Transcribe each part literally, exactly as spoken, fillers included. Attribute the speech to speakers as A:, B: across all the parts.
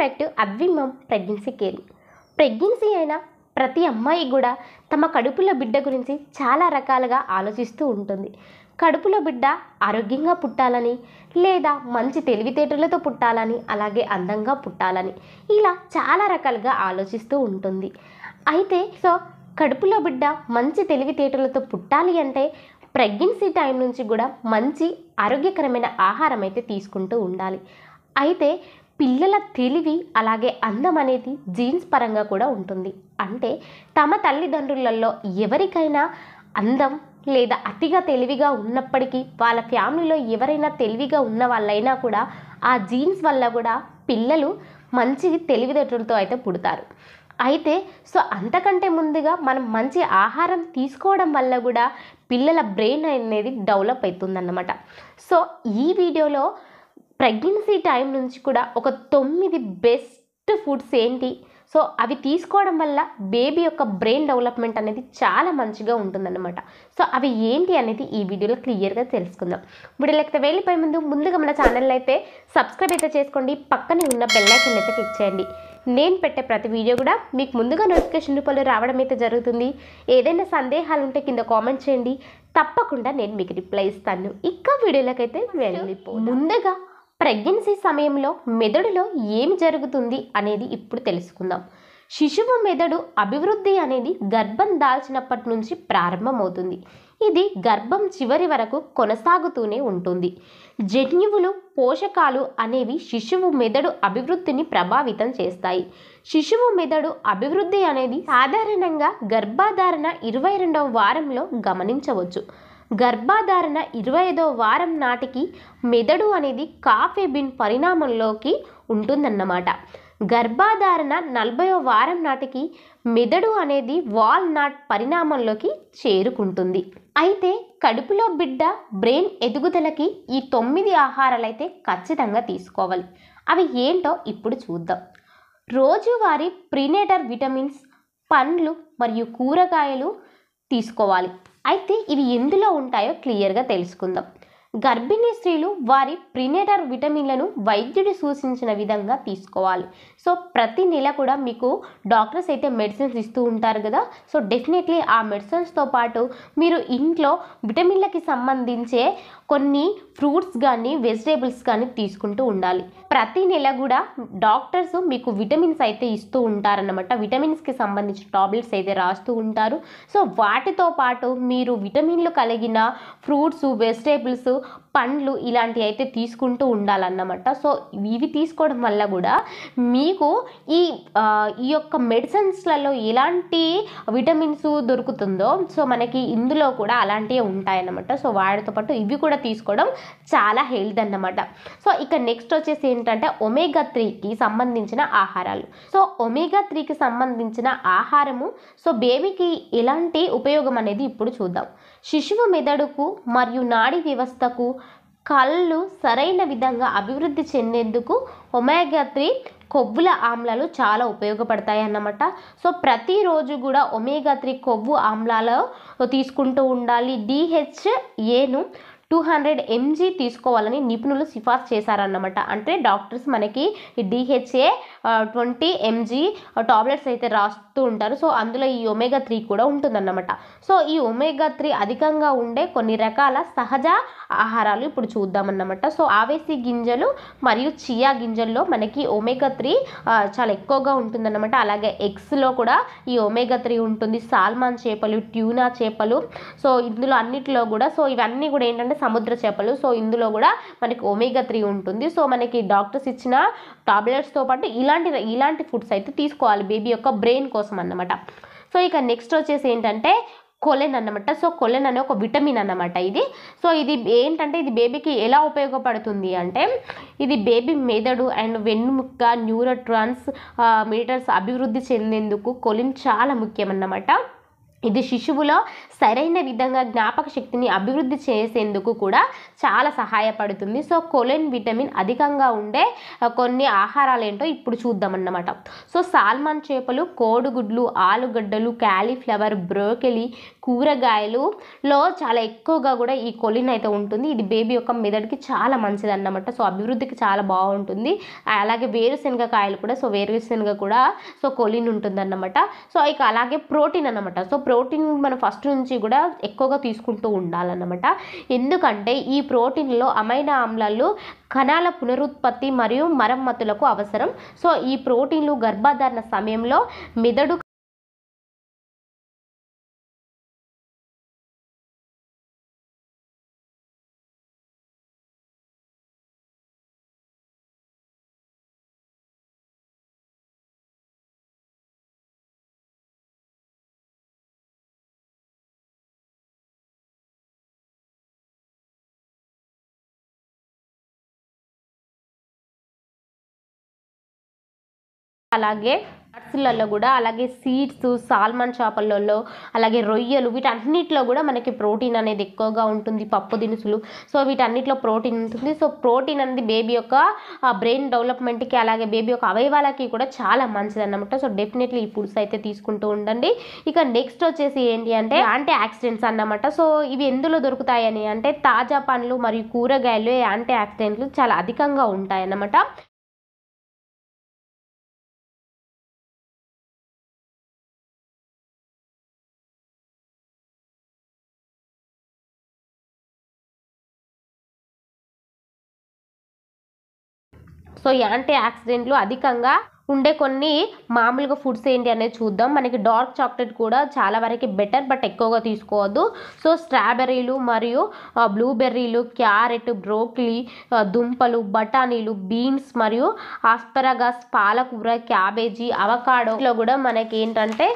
A: Back to అద్విమమ్ pregnancy caring. Pregnancy అయిన ప్రతి అమ్మాయి కూడా తమ కడుపులో బిడ్డ గురించి చాలా రకాలుగా ఆలోచిస్తూ ఉంటుంది. కడుపులో బిడ్డ ఆరోగ్యంగా పుట్టాలని, లేదా మంచి తెలివితేటలతో పుట్టాలని, అలాగే అందంగా పుట్టాలని, ఇలా చాలా రకాలుగా ఆలోచిస్తూ ఉంటుంది. అయితే సో కడుపులో బిడ్డ మంచి తెలివితేటలతో పుట్టాలి అంటే ప్రెగ్నెన్సీ టైం నుంచి కూడా మంచి ఆరోగ్యకరమైన ఆహారం అయితే తీసుకుంటూ ఉండాలి. అయితే పిల్లల తెలివి అలాగే అందం అనేది జీన్స్ పరంగా కూడా ఉంటుంది. అంటే తమ తల్లిదండ్రులలో ఎవరికైనా అందం లేదా అతిగా తెలివిగా ఉన్నప్పటికీ వాళ్ళ ఫ్యామిలీలో ఎవరైనా తెలివిగా ఉన్న వాళ్ళైనా కూడా ఆ జీన్స్ వల్ల కూడా పిల్లలు మంచి తెలివితేటలతో అయితే పుడతారు. అయితే సో అంతకంటే ముందుగా మనం మంచి ఆహారం తీసుకోవడం వల్ల కూడా పిల్లల బ్రెయిన్ అనేది డెవలప్ అవుతుందన్నమాట. సో ఈ వీడియోలో ప్రెగ్నెన్సీ టైం నుంచి కూడా ఒక తొమ్మిది బెస్ట్ ఫుడ్స్ ఏంటి, సో అవి తీసుకోవడం వల్ల బేబీ యొక్క బ్రెయిన్ డెవలప్మెంట్ అనేది చాలా మంచిగా ఉంటుందన్నమాట. సో అవి ఏంటి అనేది ఈ వీడియోలో క్లియర్గా తెలుసుకుందాం. వీడియోలోకి వెళ్ళిపోయే ముందు ముందుగా మన ఛానల్ అయితే సబ్స్క్రైబ్ అయితే చేసుకోండి, పక్కనే ఉన్న బెల్ ఐకాన్ అయితే క్లిక్ చేయండి. నేను పెట్టే ప్రతి వీడియో కూడా మీకు ముందుగా నోటిఫికేషన్ రూపంలో రావడం అయితే జరుగుతుంది. ఏదైనా సందేహాలు ఉంటే కింద కామెంట్ చేయండి, తప్పకుండా నేను మీకు రిప్లై ఇస్తాను. ఇక వీడియోలోకి అయితే వెళ్ళిపో. ముందుగా ప్రెగ్నెన్సీ సమయంలో మెదడులో ఏమి జరుగుతుంది అనేది ఇప్పుడు తెలుసుకుందాం. శిశువు మెదడు అభివృద్ధి అనేది గర్భం దాల్చినప్పటి నుంచి ప్రారంభమవుతుంది. ఇది గర్భం చివరి వరకు కొనసాగుతూనే ఉంటుంది. జన్యువులు, పోషకాలు అనేవి శిశువు మెదడు అభివృద్ధిని ప్రభావితం చేస్తాయి. శిశువు మెదడు అభివృద్ధి అనేది సాధారణంగా గర్భధారణ ఇరవై రెండవ వారంలో గమనించవచ్చు. గర్భధారణ ఇరవై ఐదవ వారం నాటికి మెదడు అనేది కాఫీ బీన్ పరిణామంలోకి ఉంటుందన్నమాట. గర్భధారణ నలభైవ వారం నాటికి మెదడు అనేది వాల్నట్ పరిణామంలోకి చేరుకుంటుంది. అయితే కడుపులో బిడ్డ బ్రెయిన్ ఎదుగుదలకి ఈ తొమ్మిది ఆహారాలు అయితే ఖచ్చితంగా తీసుకోవాలి. అవి ఏంటో ఇప్పుడు చూద్దాం. రోజువారీ ప్రీనేటర్ విటమిన్స్, పండ్లు మరియు కూరగాయలు తీసుకోవాలి. అయితే ఇవి ఎందులో ఉంటాయో క్లియర్గా తెలుసుకుందాం. గర్భిణీ స్త్రీలు వారి ప్రీనేటర్ విటమిన్లను వైద్యుడు సూచించిన విధంగా తీసుకోవాలి. సో ప్రతి నెల కూడా మీకు డాక్టర్స్ అయితే మెడిసిన్స్ ఇస్తూ ఉంటారు కదా. సో డెఫినెట్లీ ఆ మెడిసిన్స్తో పాటు మీరు ఇంట్లో విటమిన్లకి సంబంధించే కొన్ని ఫ్రూట్స్ కానీ వెజిటేబుల్స్ కానీ తీసుకుంటూ ఉండాలి. ప్రతి నెల కూడా డాక్టర్స్ మీకు విటమిన్స్ అయితే ఇస్తూ ఉంటారన్నమాట. విటమిన్స్కి సంబంధించిన టాబ్లెట్స్ అయితే రాస్తూ ఉంటారు. సో వాటితో పాటు మీరు విటమిన్లు కలిగిన ఫ్రూట్స్, వెజిటేబుల్స్, పండ్లు ఇలాంటివి అయితే తీసుకుంటూ ఉండాలన్నమాట. సో ఇవి తీసుకోవడం వల్ల కూడా మీకు ఈ ఈ యొక్క మెడిసిన్స్లలో ఎలాంటి విటమిన్స్ దొరుకుతుందో సో మనకి ఇందులో కూడా అలాంటివి ఉంటాయన్నమాట. సో వాటితో పాటు ఇవి కూడా తీసుకోవడం చాలా హెల్త్ అన్నమాట. సో ఇక నెక్స్ట్ వచ్చేసి ఏంటంటే ఒమేగా త్రీకి సంబంధించిన ఆహారాలు. సో ఒమేగా త్రీకి సంబంధించిన ఆహారము సో బేబీకి ఎలాంటి ఉపయోగం అనేది ఇప్పుడు చూద్దాం. శిశువు మెదడుకు మరియు నాడీ వ్యవస్థకు, కళ్ళు సరైన విధంగా అభివృద్ధి చెందేందుకు ఒమేగా త్రీ కొవ్వుల ఆమ్లాలు చాలా ఉపయోగపడతాయి అన్నమాట. సో ప్రతిరోజు కూడా ఒమేగా త్రీ కొవ్వు ఆమ్లాలు తీసుకుంటూ ఉండాలి. డిహెచ్ఏను టూ హండ్రెడ్ ఎంజీ తీసుకోవాలని నిపుణులు సిఫార్సు చేశారన్నమాట. అంటే డాక్టర్స్ మనకి డిహెచ్ఏ ట్వంటీ ఎంజీ టాబ్లెట్స్ అయితే రాస్తూ ఉంటారు. సో అందులో ఈ ఒమేగా త్రీ కూడా ఉంటుందన్నమాట. సో ఈ ఒమేగా త్రీ అధికంగా ఉండే కొన్ని రకాల సహజ ఆహారాలు ఇప్పుడు చూద్దామన్నమాట. సో ఆవేసి గింజలు మరియు చియా గింజల్లో మనకి ఒమేగా త్రీ చాలా ఎక్కువగా ఉంటుందన్నమాట. అలాగే ఎగ్స్లో కూడా ఈ ఒమేగా త్రీ ఉంటుంది. సాల్మాన్ చేపలు, ట్యూనా చేపలు, సో ఇందులో అన్నిటిలో కూడా సో ఇవన్నీ కూడా ఏంటంటే సముద్ర చేపలు. సో ఇందులో కూడా మనకి ఒమేగా త్రీ ఉంటుంది. సో మనకి డాక్టర్స్ ఇచ్చిన టాబ్లెట్స్తో పాటు ఇలాంటి ఇలాంటి ఫుడ్స్ అయితే తీసుకోవాలి బేబీ యొక్క బ్రెయిన్ కోసం అన్నమాట. సో ఇక నెక్స్ట్ వచ్చేసి ఏంటంటే కొలెన్ అన్నమాట. సో కొలెన్ అనే ఒక విటమిన్ అన్నమాట ఇది. సో ఇది ఏంటంటే ఇది బేబీకి ఎలా ఉపయోగపడుతుంది అంటే ఇది బేబీ మెదడు అండ్ వెన్నుముక్క, న్యూరోట్రాన్స్ మీటర్స్ అభివృద్ధి చెందేందుకు కొలిన్ చాలా ముఖ్యం అన్నమాట. ఇది శిశువులో సరైన విధంగా జ్ఞాపక శక్తిని అభివృద్ధి చేసేందుకు కూడా చాలా సహాయపడుతుంది. సో కొలిన్ విటమిన్ అధికంగా ఉండే కొన్ని ఆహారాలు ఏంటో ఇప్పుడు చూద్దామన్నమాట. సో సాల్మన్ చేపలు, కోడిగుడ్లు, ఆలుగడ్డలు, క్యాలీఫ్లవర్, బ్రోకలీ, కూరగాయలులో చాలా ఎక్కువగా కూడా ఈ కొలిన్ అయితే ఉంటుంది. ఇది బేబీ యొక్క మెదడుకి చాలా మంచిది అన్నమాట. సో అభివృద్ధికి చాలా బాగుంటుంది. అలాగే వేరుశనగ కాయలు కూడా, సో వేరుశనగ కూడా సో కొలిన్ ఉంటుంది అన్నమాట. సో ఇక అలాగే ప్రోటీన్ అన్నమాట. సో ప్రోటీన్ మనం ఫస్ట్ నుంచి కూడా ఎక్కువగా తీసుకుంటూ ఉండాలన్నమాట. ఎందుకంటే ఈ ప్రోటీన్లో అమైనో ఆమ్లాలు కణాల పునరుత్పత్తి మరియు మరమ్మతులకు అవసరం. సో ఈ ప్రోటీన్లు గర్భధారణ సమయంలో మెదడు అలాగే నట్స్లలో కూడా, అలాగే సీడ్స్, సాల్మన్ చేపలలో, అలాగే రొయ్యలు, వీటన్నిటిలో కూడా మనకి ప్రోటీన్ అనేది ఎక్కువగా ఉంటుంది. పప్పు దినుసులు, సో వీటన్నిటిలో ప్రోటీన్ ఉంటుంది. సో ప్రోటీన్ అనేది బేబీ యొక్క బ్రెయిన్ డెవలప్మెంట్కి, అలాగే బేబీ యొక్క అవయవాలకి కూడా చాలా మంచిది అన్నమాట. సో డెఫినెట్లీ ఈ ఫుడ్స్ అయితే తీసుకుంటూ ఉండండి. ఇక నెక్స్ట్ వచ్చేసి ఏంటి అంటే యాంటీ ఆక్సిడెంట్స్ అన్నమాట. సో ఇవి ఎందులో దొరుకుతాయని అంటే తాజా పండ్లు మరియు కూరగాయలు యాంటీ ఆక్సిడెంట్లు చాలా అధికంగా ఉంటాయన్నమాట. సో యాంటీ ఆక్సిడెంట్లు అధికంగా ఉండే కొన్ని మామూలుగా ఫుడ్స్ ఏంటి అనేది చూద్దాం. మనకి డార్క్ చాక్లెట్ కూడా చాలా వరకు బెటర్, బట్ ఎక్కువగా తీసుకోవద్దు. సో స్ట్రాబెర్రీలు మరియు బ్లూబెర్రీలు, క్యారెట్, బ్రోకలీ, దుంపలు, బఠానీలు, బీన్స్ మరియు ఆస్పరాగస్, పాలకూర, క్యాబేజీ, అవకాడోలో కూడా మనకి ఏంటంటే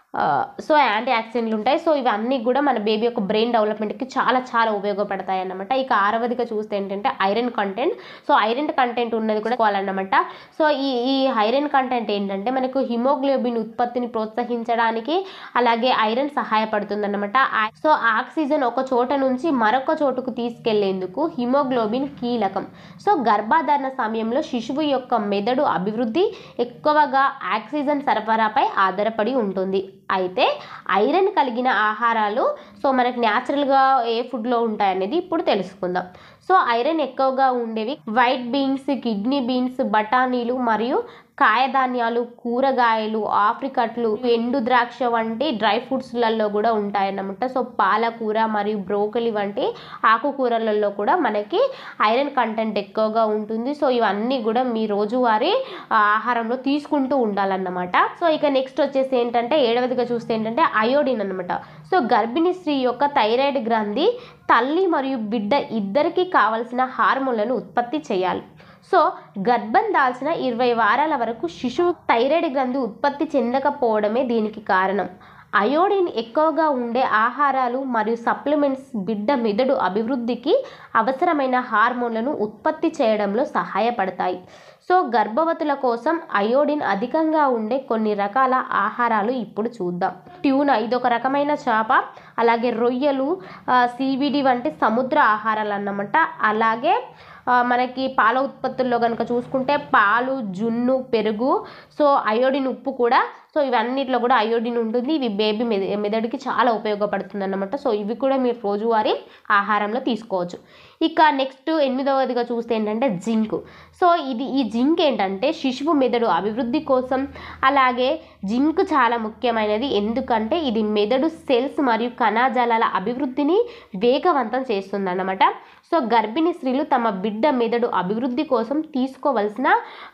A: సో యాంటీ ఆక్సిడెంట్లు ఉంటాయి. సో ఇవన్నీ కూడా మన బేబీ యొక్క బ్రెయిన్ డెవలప్మెంట్కి చాలా చాలా ఉపయోగపడతాయి అన్నమాట. ఇక ఆరవదిగా చూస్తే ఏంటంటే iron content. So iron content ఉన్నది కూడా కావాలన్నమాట. సో ఈ ఈ ఐరన్ కంటెంట్ ఏంటంటే మనకు హిమోగ్లోబిన్ ఉత్పత్తిని ప్రోత్సహించడానికి, అలాగే ఐరన్ సహాయపడుతుంది అన్నమాట. సో ఆక్సిజన్ ఒక చోట నుంచి మరొక చోటుకు తీసుకెళ్లేందుకు హిమోగ్లోబిన్ కీలకం. సో గర్భధారణ సమయంలో శిశువు యొక్క మెదడు అభివృద్ధి ఎక్కువగా ఆక్సిజన్ సరఫరాపై ఆధారపడి ఉంటుంది. అయితే ఐరన్ కలిగిన ఆహారాలు సో మనకి న్యాచురల్గా ఏ ఫుడ్లో ఉంటాయనేది ఇప్పుడు తెలుసుకుందాం. సో ఐరన్ ఎక్కువగా ఉండేవి వైట్ బీన్స్, కిడ్నీ బీన్స్, బఠానీలు మరియు కాయధాన్యాలు, కూరగాయలు, ఆఫ్రికట్లు, ఎండు ద్రాక్ష వంటి డ్రై ఫ్రూట్స్లలో కూడా ఉంటాయన్నమాట. సో పాలకూర మరియు బ్రోకలీ వంటి ఆకుకూరలలో కూడా మనకి ఐరన్ కంటెంట్ ఎక్కువగా ఉంటుంది. సో ఇవన్నీ కూడా మీ రోజువారీ ఆహారంలో తీసుకుంటూ ఉండాలన్నమాట. సో ఇక నెక్స్ట్ వచ్చేసి ఏంటంటే ఏడవదిగా చూస్తే ఏంటంటే అయోడిన్ అనమాట. సో గర్భిణీ స్త్రీ యొక్క థైరాయిడ్ గ్రంథి తల్లి మరియు బిడ్డ ఇద్దరికీ కావలసిన హార్మోన్లను ఉత్పత్తి చేయాలి. సో గర్భం దాల్చిన ఇరవై వారాల వరకు శిశువు థైరాయిడ్ గ్రంథి ఉత్పత్తి చెందకపోవడమే దీనికి కారణం. అయోడిన్ ఎక్కువగా ఉండే ఆహారాలు మరియు సప్లిమెంట్స్ బిడ్డ మెదడు అభివృద్ధికి అవసరమైన హార్మోన్లను ఉత్పత్తి చేయడంలో సహాయపడతాయి. సో గర్భవతుల కోసం అయోడిన్ అధికంగా ఉండే కొన్ని రకాల ఆహారాలు ఇప్పుడు చూద్దాం. ట్యూనా ఇదొక రకమైన చేప, అలాగే రొయ్యలు, సీవిడి వంటి సముద్ర ఆహారాలు అన్నమాట. అలాగే మనకి పాల ఉత్పత్తుల్లో కనుక చూసుకుంటే పాలు, జున్ను, పెరుగు, సో అయోడిన్, ఉప్పు కూడా, సో ఇవన్నిట్లో కూడా అయోడిన్ ఉంటుంది. ఇవి బేబీ మెద మెదడుకి చాలా ఉపయోగపడుతుంది అన్నమాట. సో ఇవి కూడా మీరు రోజువారీ ఆహారంలో తీసుకోవచ్చు. ఇక నెక్స్ట్ ఎనిమిదవదిగా చూస్తే ఏంటంటే జింక్. సో ఇది ఈ జింక్ ఏంటంటే శిశువు మెదడు అభివృద్ధి కోసం, అలాగే జింక్ చాలా ముఖ్యమైనది. ఎందుకంటే ఇది మెదడు సెల్స్ మరియు కణజాలాల అభివృద్ధిని వేగవంతం చేస్తుంది అన్నమాట. సో గర్భిణీ స్త్రీలు తమ బిడ్డ మెదడు అభివృద్ధి కోసం తీసుకోవాల్సిన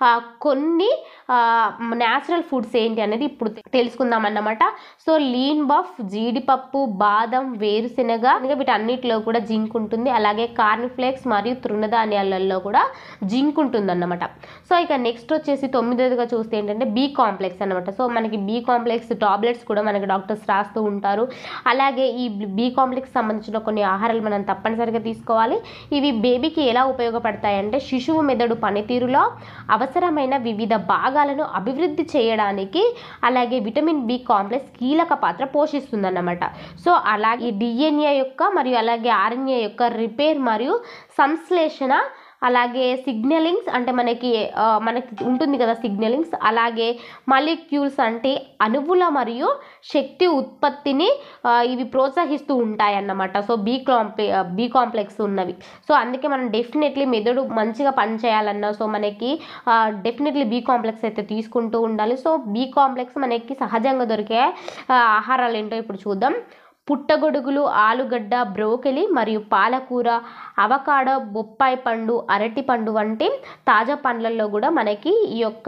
A: కొన్ని న్యాచురల్ ఫుడ్స్ ఏంటి అనేది ఇప్పుడు తెలుసుకుందాం అన్నమాట. సో లీన్ బఫ్, జీడిపప్పు, బాదం, వేరుశెనగ, వీటన్నిటిలో కూడా జింక్ ఉంటుంది. అలాగే కార్న్ కార్న్ఫ్లేక్స్ మరియు తృణధాన్యాలలో కూడా జింక్ ఉంటుందన్నమాట. సో ఇక నెక్స్ట్ వచ్చేసి తొమ్మిదవదిగా చూస్తే ఏంటంటే బి కాంప్లెక్స్ అనమాట. సో మనకి బి కాంప్లెక్స్ టాబ్లెట్స్ కూడా మనకి డాక్టర్స్ రాస్తూ ఉంటారు. అలాగే ఈ బి కాంప్లెక్స్ సంబంధించిన కొన్ని ఆహారాలు మనం తప్పనిసరిగా తీసుకోవాలి. ఇవి బేబీకి ఎలా ఉపయోగపడతాయంటే శిశువు మెదడు పనితీరులో అవసరమైన వివిధ భాగాలను అభివృద్ధి చేయడానికి అలాగే విటమిన్ బి కాంప్లెక్స్ కీలక పాత్ర పోషిస్తుందన్నమాట. సో అలాగే డిఎన్ఏ యొక్క మరియు అలాగే ఆర్ఎన్ఏ యొక్క రిపేర్ మరియు సంశ్లేషణ అలాగే సిగ్నలింగ్స్ అంటే మనకి మనకి ఉంటుంది కదా సిగ్నలింగ్స్, అలాగే మాలిక్యూల్స్ అంటే అణువుల మరియు శక్తి ఉత్పత్తిని ఇవి ప్రోత్సహిస్తూ ఉంటాయన్నమాట. సో బి కాంప్లె బి కాంప్లెక్స్ ఉన్నవి. సో అందుకే మనం డెఫినెట్లీ మెదడు మంచిగా పనిచేయాలన్నా సో మనకి డెఫినెట్లీ బి కాంప్లెక్స్ అయితే తీసుకుంటూ ఉండాలి. సో బి కాంప్లెక్స్ మనకి సహజంగా దొరికే ఆహారాలు ఏంటో ఇప్పుడు చూద్దాం. పుట్టగొడుగులు, ఆలుగడ్డ, బ్రోకెలి మరియు పాలకూర, అవకాడో, బొప్పాయి పండు, అరటి పండు వంటి తాజా పండ్లలో కూడా మనకి ఈ యొక్క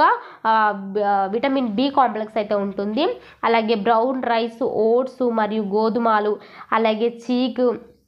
A: విటమిన్ బి కాంప్లెక్స్ అయితే ఉంటుంది. అలాగే బ్రౌన్ రైస్, ఓట్స్ మరియు గోధుమలు, అలాగే చీకు,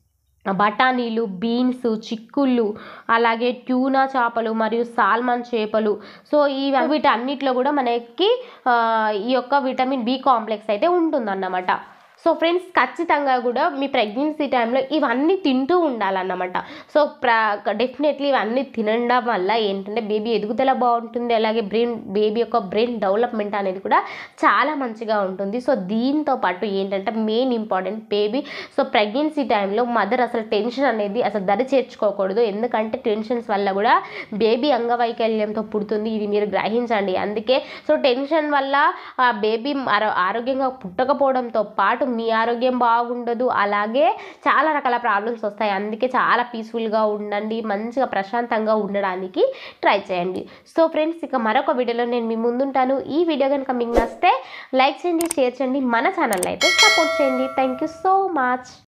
A: బఠానీలు, బీన్స్, చిక్కుళ్ళు, అలాగే ట్యూనా చేపలు మరియు సాల్మన్ చేపలు. సో ఈ వీటన్నిటిలో కూడా మనకి ఈ యొక్క విటమిన్ బి కాంప్లెక్స్ అయితే ఉంటుందన్నమాట. సో ఫ్రెండ్స్ ఖచ్చితంగా కూడా మీ ప్రెగ్నెన్సీ టైంలో ఇవన్నీ తింటూ ఉండాలన్నమాట. సో ప్ర డెఫినెట్లీ ఇవన్నీ తినడం వల్ల ఏంటంటే బేబీ ఎదుగుదల బాగుంటుంది. అలాగే బ్రెయిన్ బేబీ యొక్క బ్రెయిన్ డెవలప్మెంట్ అనేది కూడా చాలా మంచిగా ఉంటుంది. సో దీంతో పాటు ఏంటంటే main important baby so pregnancy టైంలో మదర్ అసలు టెన్షన్ అనేది అసలు దరి చేర్చుకోకూడదు. ఎందుకంటే టెన్షన్స్ వల్ల కూడా బేబీ అంగవైకల్యంతో పుడుతుంది. ఇది మీరు గ్రహించండి. అందుకే సో టెన్షన్ వల్ల బేబీ ఆరోగ్యంగా పుట్టకపోవడంతో పాటు మీ ఆరోగ్యం బాగుండదు. అలాగే చాలా రకాల ప్రాబ్లమ్స్ వస్తాయి. అందుకే చాలా పీస్ఫుల్గా ఉండండి, మంచిగా ప్రశాంతంగా ఉండడానికి ట్రై చేయండి. సో ఫ్రెండ్స్ ఇక మరొక వీడియోలో నేను మీ ముందుంటాను. ఈ వీడియో కనుక మీకు నచ్చితే లైక్ చేయండి, షేర్ చేయండి, మన ఛానల్ అయితే సపోర్ట్ చేయండి. Thank you so much.